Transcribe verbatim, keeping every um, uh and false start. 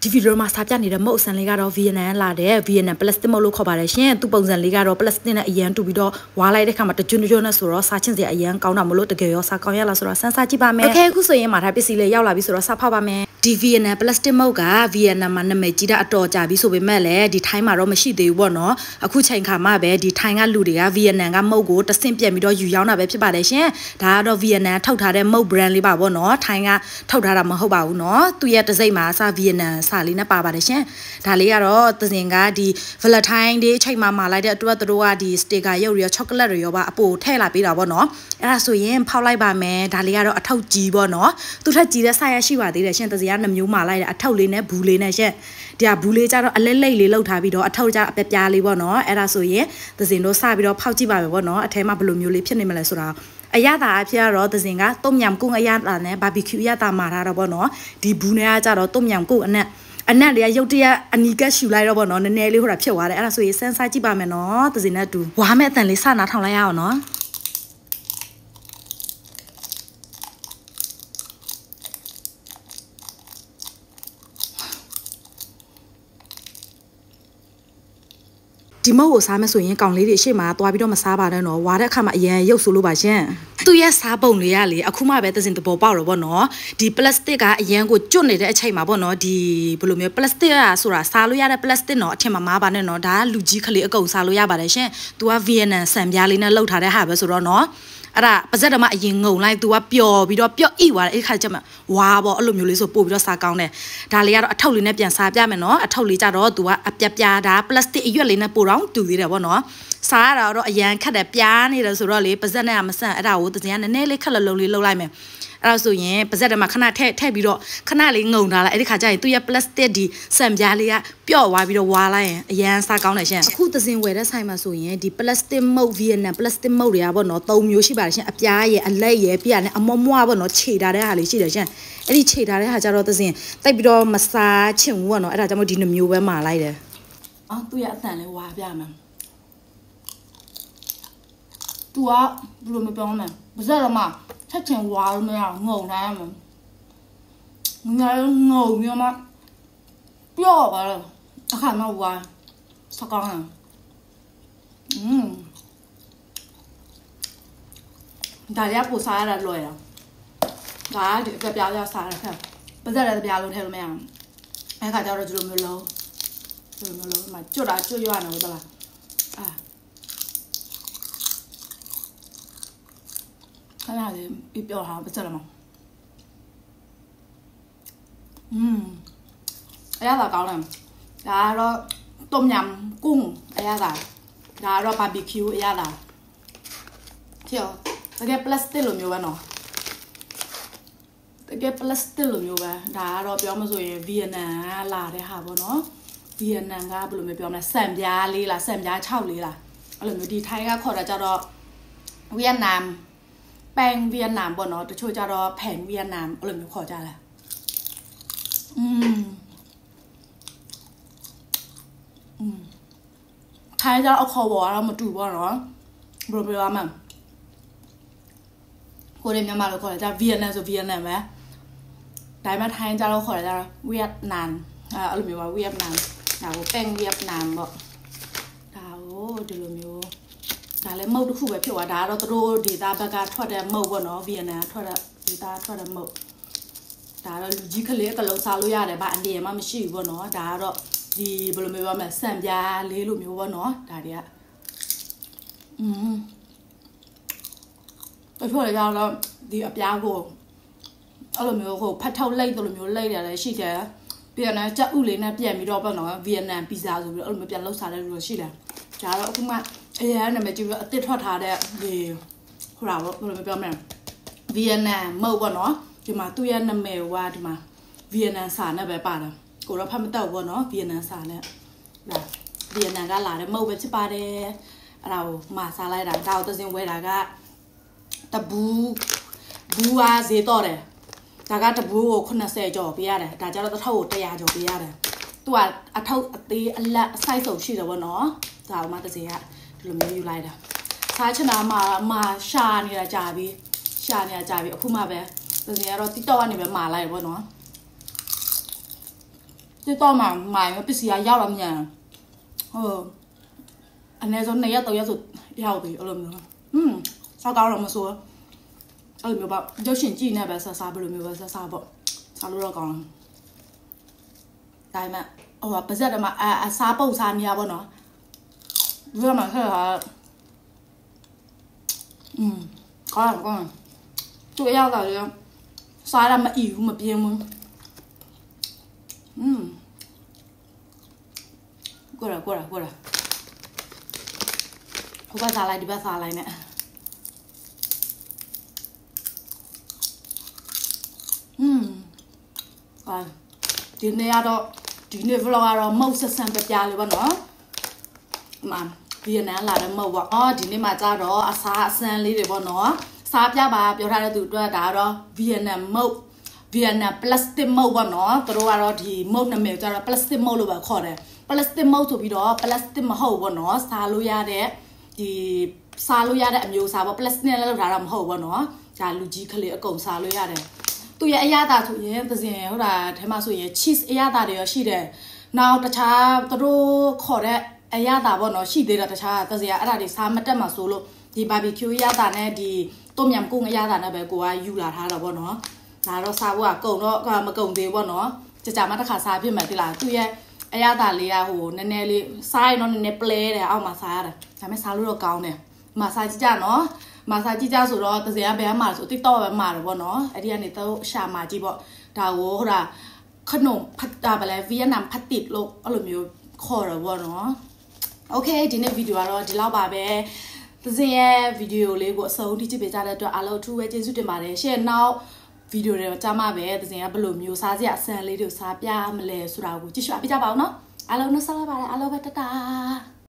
ဒီဗီဒီယိုမှာစာပြနေတဲ့မုတ်ဆန်လေးကတော့ဗီယက်နမ်လာတဲ့ဗီယက်နမ်ပလတ်စတစ်မုတ်လို့ခေါ်ပါတယ်ရှင်သူပုံစံလေးကတော့ပလတ်စတစ်နဲ့အရန်တူပြီးတော့ဝါလိုက်တဲ့ခါမှာတကျွန်းကျွန်းနဲ့ဆိုတော့စားချင်းစရာအရန်ကောင်းတာမလို့တကယ်ရောစားကောင်းရလားဆိုတော့စမ်းစားကြည့်ပါမယ်โอเคအခုဆိုရင်မှာထားပစ္စည်းလေးရောက်လာပြီဆိုတော့စားဖောက်ပါမယ်ဒီဗီယက်နမ်ပလတ်စတစ်မုတ်ကဗီယက်နမ်မှာနာမည်ကြီးတာအတော်ကြာပြီဆိုပေမဲ့လည်းဒီထိုင်းမှာတော့မရှိသေးဘူးပေါ့နော်အခုချိန်ခါမှပဲဒီထိုင်းကလူတွေကဗီယက်နမ်ကမုတ်ကိုတဆင့်ပြက်ပြီးတော့ယူရောက်တာပဲဖြစ်ပါတယ်ရှင်ဒါကတော့ဗီယက်နမ်ထုတ်ထားတဲ့မုတ် brand လေးပါပေါ့နော်ထိုင်းကထုတ်ထားတာမဟုတ်ပါဘူးနော်သူရဲ့တစ်စိတ်မှာစာဗီယက်နမ်စာလေးနဲ့ပါပါတယ်ရှင်ဒါလေးကတော့သစင်ကဒီ Valentine Day ချိန်မှာမှာလိုက်တဲ့အတွက်သူတို့ကဒီ sticker ရုပ်ရော chocolate တွေရောပါအပိုထည့်လာပေးတာပေါ့နော်အဲ့ဒါဆိုရင်ဖောက်လိုက်ပါမယ်ဒါလေးကတော့အထောက်ကြီးပေါ့နော်သူထက်ကြီးတဲ့ဆိုင်ရရှိပါသေးတယ်ရှင်သစင်ကနှမျိုးမှာလိုက်တဲ့အထောက်လေးနဲ့ဘူးလေးနဲ့ရှင်ဒီကဘူးလေးကျတော့အလက်လိတ်လေးလောက်ထားပြီးတော့အထောက်ကျအပပြားလေးပေါ့နော်အဲ့ဒါဆိုရင်သစင်တို့စပြီးတော့ဖောက်ကြည့်ပါမယ်ပေါ့နော်အထဲမှာဘယ်လိုမျိုးလေးဖြစ်နေမလဲဆိုတာအရသာအဖြစ်ကတော့သစင်ကต้มยำกุ้งအရသာနဲ့ barbecue အရသာမှာထားတော့ပေါ့နော်ဒီဘူးနဲ့ကကျတော့ต้มยำกุ้งအနက်အနက်လေးရုတ်တရက်အနီကရှူလိုက်တော့ပေါ့နော်နည်းနည်းလေးဟိုတာဖြစ်သွားတယ်အဲ့ဒါဆိုရင်စမ်းစားကြည့်ပါမယ်နော်သစင်နဲ့တူဝါမဲ့အတန်လေးစနားထောင်လိုက်ရအောင်နော်ဒီမုတ်ကိုစားမယ်ဆိုရင်ကောင်လေးတွေရှေ့မှာသွားပြီးတော့မစားပါနဲ့နော်ဝါတဲ့အခါမှာအရင်ရုပ်ဆိုလို့ပါရှင်သူရဲ့စားပုံလေးကလေအခုမှပဲသစင်တဘောပေါက်တော့ဗောနော်ဒီပလတ်စတစ်ကအရန်ကိုကျွတ်နေတဲ့အချိန်မှာဗောနော်ဒီဘယ်လိုမျိုးပလတ်စတစ်ဆိုတာစားလို့ရတဲ့ပလတ်စတစ်နော်အထင်မှာမားပါနဲ့နော်ဒါကလူကြီးကလေးအကုန်စားလို့ရပါတယ်ရှင်သူကဗီယက်နမ်ဆန်ပြားလေးနဲ့လှုပ်ထားတဲ့ဟာပဲဆိုတော့နော်အဲ့ဒါပါဇက်တမအရင်ငုံလိုက် तू ကပျော်ပြီးတော့ပျော့ဣသွားတယ်အဲ့ခါကျမှဝါပေါ့အဲ့လိုမျိုးလေးဆိုပို့ပြီးတော့စားကောင်းတယ်ဒါလေးကတော့အထုပ်လေးနဲ့ပြန်စားပြမယ်နော်အထုပ်လေးကြတော့ तू ကအပြပြဒါပလတ်စတစ်အရွက်လေးနဲ့ပို့တော့တူသေးတယ်ပေါ့နော်စားရတော့အရန်ခက်တယ်ပြားနေတယ်ဆိုတော့လေပါဇက်နဲ့ကမဆန့်အဲ့ဒါကိုတစင်ကနည်းနည်းလေးခက်လလုံးလေးလှုပ်လိုက်မယ်အဲ့ဒါဆိုရင်ပါဇက်တမခဏထည့်ထည့်ပြီးတော့ခဏလေးငုံထားလိုက်အဲ့ဒီခါကျရင်သူ့ရဲ့ပလတ်စတစ်ဒီဆန်ပြားလေးကပျော့သွားပြီးတော့ဝါလိုက်ရင်အရန်စားကောင်းတယ်ရှင်အခုတစင်ဝယ်တဲ့ဆိုင်မှာဆိုရင်ဒီပလတ်စတစ်မုတ်ဗီယက်နမ်ပလတ်စတစ်မုတ်တွေကပေါ့နော်သုံးမျိုးရှိပါတယ်ရှင်အပြားရဲ့အလက်ရဲ့ပြရနဲ့အမောမွားပေါ့နော်ခြေထားတဲ့ဟာလေးရှိတယ်ရှင်အဲ့ဒီခြေထားတဲ့ဟာကျတော့တစင်တိုက်ပြီးတော့မစားချင်ဘူးပေါ့နော်အဲ့ဒါကြောင့်မို့ဒီနှမျိုးပဲမှာလိုက်တယ်အော်သူ့ရဲ့အတန်လေးဝါပြမယ်သူကဘယ်လိုမပြောမလဲပါဇက်တော့မှချက်ချင်းဝါလို့မရငုံထားရမှာငါငုံမျိုးမှပျော့ပါလားအခါမှဝါစကောင်းလားอืมဒါရပို့စားရတာလွယ်တာဒါကဒီပြပြရစားရခဲ့ပါဇက်လည်းပြလို့ထဲလို့မရအောင်အဲ့ခါကျတော့ဒီလိုမျိုးလုံးဒီလိုမျိုးလုံးမှကျွတ်တာကျွတ်ရွရနေတော့လားအာခဏလေးပြပြောထားပါစလားမอืมအရသာကောင်းတယ်ဒါကတော့ต้มยำกุ้งအရသာဒါကတော့ barbecue အရသာချေတကယ် plastic လိုမျိုးပဲနော်တကယ် plastic လိုမျိုးပဲဒါကတော့ပြောမဆိုရင်ဗီယက်နမ်ကလာတဲ့ဟာပေါ့နော်ဗီယက်နမ်ကဘယ်လိုမျိုးပြောမလဲဆန်ပြားလေးလားဆန်ပြား၆လေးလားအဲ့လိုမျိုးဒီထိုင်းကခေါ်တာကြတော့ဗီယက်နမ်แป้งเวียดนามပေါ့နော်တချို့ကြတော့แผ่นเวียดนามအဲ့လိုမျိုးခေါ်ကြတယ်อืมอืมထိုင်းကြတော့ခေါ်ပေါ်တော့မတူပေါ့နော်ဘယ်လိုပြောရမလဲကိုရီးယားမှာလို့ခေါ်တယ်ကြဗီယက်နမ်ဆိုဗီယက်နမ်ပဲဒါမှထိုင်းကြတော့ခေါ်တယ်ကြเวียดนามအဲ့လိုမျိုးပါเวียดนามဒါကိုแป้งเวียดนามပေါ့ဒါကိုဒီလိုမျိုးဒါလည်းမုတ်တစ်ခုပဲဖြစ်သွားဒါကတော့သူတို့ဒေတာဘက်ကထွက်တဲ့မုတ်ပေါ့နော်ဗီယက်နမ်ထွက်တဲ့ဒေတာထွက်တဲ့မုတ်ဒါတော့လူကြီးကလေးကလုံးစားလို့ရတယ်ဗျအန်ဒီရမှမရှိဘူးပေါ့နော်ဒါကတော့ဒီဘယ်လိုမျိုးပြောမလဲဆန်ပြားလေးလိုမျိုးပေါ့နော်ဒါတွေကอืมတချို့လည်းကြတော့ဒီအပြားကိုအဲ့လိုမျိုးကိုဖတ်ထုတ်လိုက်တယ်လိုမျိုးလိုက်တယ်လည်းရှိတယ်ပြီးတော့ကြက်ဥလေးနဲ့ပြန်ပြီးတော့ပေါ့နော်ဗီယက်နမ်ပီဇာဆိုပြီးတော့အဲ့လိုမျိုးပြန်လှုပ်စားတယ်လို့ရှိတယ်ဒါတော့အခုမှအရင်ကနာမည်ကြီးပြီးအစ်စ်ထွက်ထားတဲ့ဒီဟိုလာဘယ်လိုပြောမလဲဗီယက်နမ်မုတ်ပေါ့နော်ဒီမှာသူ့ရဲ့နာမည်ကဒီမှာဗီယက်နမ်စာနဲ့ပဲပါတယ်ကိုတော့ဖတ်မတော့ဘောနော်ဗီယက်နမ်စာနဲ့ဒါဗီယက်နမ်ကလာတဲ့မုတ်ပဲဖြစ်ပါတယ်အဲ့ဒါကိုမှာစားလိုက်တာဒါတော့သစင်ဝဲတာကတဘူးဘူးအားဈေးတော့တယ်ဒါကတဘူးကိုခုနှစ်ဆယ်ကျော်ပေးရတယ်ဒါကြတော့တစ်ထောက်ကိုတစ်ရာကျော်ပေးရတယ်သူကအထောက်အသေးအလက်အဆိုင်စုံရှိတယ်ဘောနော်ဒါမှသစင်ကဒီလိုမျိုးယူလိုက်တာစားချင်တာမှမှရှာနေတာကြာပြီရှာနေတာကြာပြီအခုမှပဲသစင်ကတော့ TikTok ကနေပဲမှာလိုက်ပေါ့နော်这到嘛买个必须要要了面，哦，อันนี้ส่วนในตัว要做要的，เอา了没有？嗯，烧高了没说？เอา了没有吧？就选几那边啥啥不了没有啥啥不，啥路了讲，ได้ไหมโอ้ภาษาเดิมอ่ะซาปูซาเนียบ่เนาะเรื่องมันคือว่าอืมก็ก็ตัว要的就ซา了嘛油嘛变嘛อืม过来过来过来เขาภาษาอะไรดิภาษาอะไรเนี่ยอืมก็ทีนี้เราทีนี้เราเราเมาเส้นๆแบบยาวเลยบ่เนาะมาเวียนนั้นล่ะเมาว่าอ๋อทีนี้มาจ้าเราอาซาเส้นเลยเด้บ่เนาะซาบยาบาပြောထားတဲ့သူတို့ကဒါတော့เวียนนั้นเมาเวียนนั้นพลาสติกเมาบ่เนาะသူတို့ကတော့ဒီเมาနာမည်ကျတော့พลาสติกเมาလို့ပဲခေါ်တယ်พลาสติกเมาဆိုပြီးတော့พลาสติกမဟုတ်บ่เนาะစားလို့ရတဲ့ဒီစားလို့ရတဲ့အမျိုးအစားပေါ့พลาสติกနဲ့လောက်ထားတာမဟုတ်บ่เนาะဒါလူကြီးကလေးအကုန်စားလို့ရတယ်သူရဲ့အရသာဆိုရင်သစင်ဟုတ်တာထဲမှာဆိုရင် cheese အရသာတွေရောရှိတယ်နောက်တခြားသူတို့ခေါ်တဲ့အရသာပေါ့နော်ရှိသေးတယ်တခြားသစင်အဲ့ဒါတွေစားမတက်မှာဆိုလို့ဒီ barbecue အရသာနဲ့ဒီต้มยำกุ้งအရသာနဲ့ပဲကိုကယူလာထားတာပေါ့နော်ဒါတော့စားဖို့ကကုံတော့မကုံသေးပေါ့နော်ကြကြမတစ်ခါစားဖြစ်မယ်တိလားသူရဲ့အရသာလေးကဟိုနည်းနည်းလေးစားရင်တော့နည်းနည်းပလဲတယ်အောက်မှာစားရတယ်ဒါပေမဲ့စားလို့တော့ကောင်းတယ်မစားကြည့်ကြနော်မစားကြည့်ကြဆိုတော့သစင်ကဘယ်မှာဆို TikTok ပဲမှာတယ်ပေါ့နော်အဲ့ဒီကနေတော့ရှာမှာကြည့်ပေါ့ဒါကိုဟိုဒါขนมผัดတာဗလဲဗီယက်နမ်ผัดติดလို့အဲ့လိုမျိုးခေါ်ရပေါ့နော်โอเคဒီနေ့ဗီဒီယိုကတော့ဒီလောက်ပါပဲသစင်ရဲ့ဗီဒီယိုလေးကိုအဆုံးထိကြည့်ပေးကြတဲ့အတွက်အားလုံးအထူးပဲကျေးဇူးတင်ပါတယ်ရှေ့နောက်ဗီဒီယိုတွေကြားမှာပဲသစင်ကဘယ်လိုမျိုးစားစရာအဆန်လေးတွေစားပြမလဲဆိုတာကိုကြည့်ရှုအားပေးကြပါဦးနော်အားလုံးနှုတ်ဆက်လိုက်ပါတယ်အားလုံးပဲတတာ